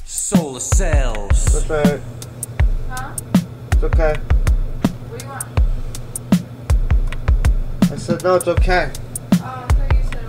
Solar cells. That's right. Huh? It's okay. What do you want? I said no, it's okay. Oh, I thought you said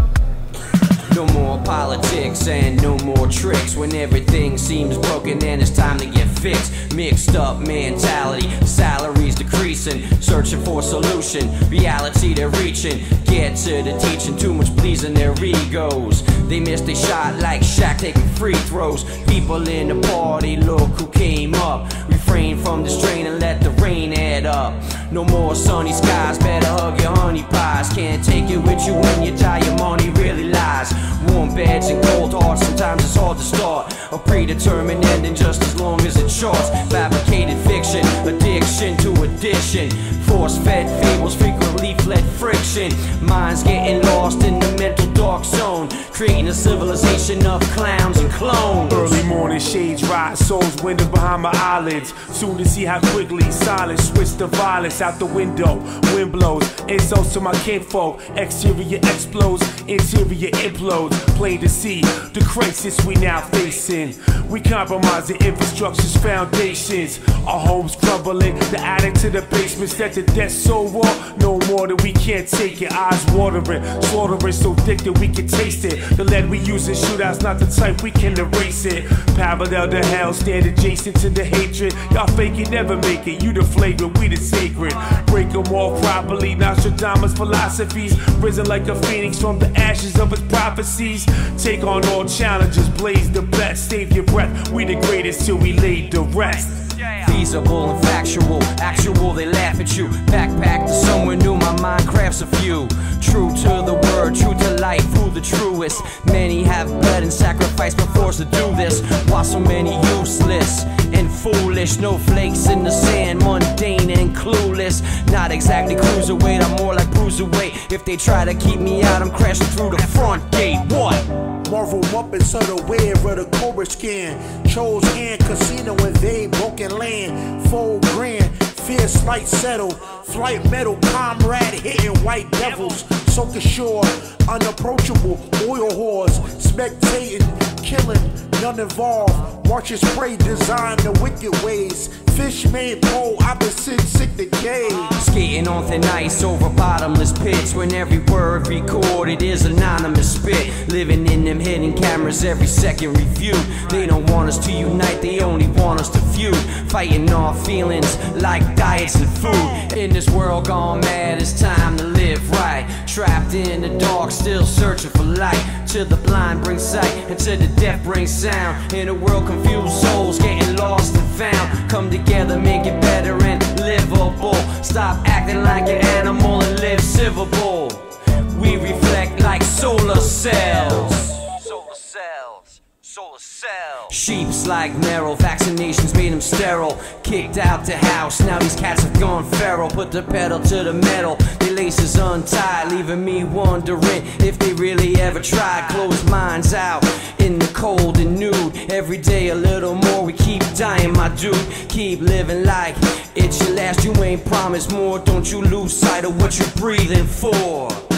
okay. No more politics and no more tricks. When everything seems broken and it's time to get fixed. Mixed up mentality, salaries decreasing, searching for solution, reality they're reaching. Get to the teaching, too much pleasing their egos. They missed a shot like Shaq taking free throws. People in the party, look who came up. Refrain from the strain and let the rain add up. No more sunny skies, better hug your honey pies. Can't take it with you when you die, your money really lies. Warm beds and cold hearts, sometimes it's hard to start. A predetermined ending just as long as it shorts. Fabricated fiction, addiction to addition. Force-fed fables frequently fled friction. Minds getting lost in the mental dark zone, creating a civilization of clowns and clones. Early morning shades rise, souls window behind my eyelids. Soon to see how quickly silence switch to violence out the window. Wind blows, insults to my kinfolk. Exterior explodes, interior implodes. Plain to see the crisis we now facing. We compromise the infrastructure's foundations. Our homes crumbling, the attic to the basement. Set the death so raw, no more that we can't take it. Eyes watering, slaughtering so thick that we can taste it. The lead we use in shootouts not the type we can erase it. Parallel to hell, stand adjacent to the hatred. Y'all fake it, never make it. You the flagrant, we the sacred. Break them all properly. Nostradamus philosophies, risen like a phoenix from the ashes of its prophecies. Take on all challenges, blaze the best. Save your breath, we the greatest till we lay the rest. Feasible and factual, actual they laugh at you. Backpack to somewhere new, my mind crafts a few. True to the word, true to life, who the truest. Many have bled and sacrificed been forced to do this. Why so many useless and foolish? Snowflakes in the sand, mundane and clueless. Not exactly cruiserweight, I'm more like bruiserweight. If they try to keep me out, I'm crashing through the front gate. What? Marvel Muppets of the wear of the Cobra skin. Chose hand, casino invade broken land. 4 grand, fierce light settle. Flight metal, comrade hitting white devils. Soak ashore, unapproachable, oil whores. Spectating, killing, none involved. Marches prey, design the wicked ways. Fish made pole, opposite sick decay. Skating on thin ice over bottomless pits, when every word recorded is anonymous spit. Living in them hidden cameras, every second reviewed. They don't want us to unite, they only want us to feud. Fighting off feelings like diets and food. In this world gone mad, it's time to live right. Trapped in the dark, still searching for light. To the blind brings sight, and to the deaf brings sound. In a world confused, souls getting lost and found. Come together, make it better and livable. Stop acting like an animal and live civil. We reflect like solar cells. Solar cells. Solar cells. Sheeps like marrow, vaccinations made them sterile. Kicked out the house, now these cats have gone feral. Put the pedal to the metal, their laces untied, leaving me wondering if they really ever tried. Closed minds out in the cold and nude. Every day a little more, we keep dying, my dude. Keep living like it's your last, you ain't promised more. Don't you lose sight of what you're breathing for.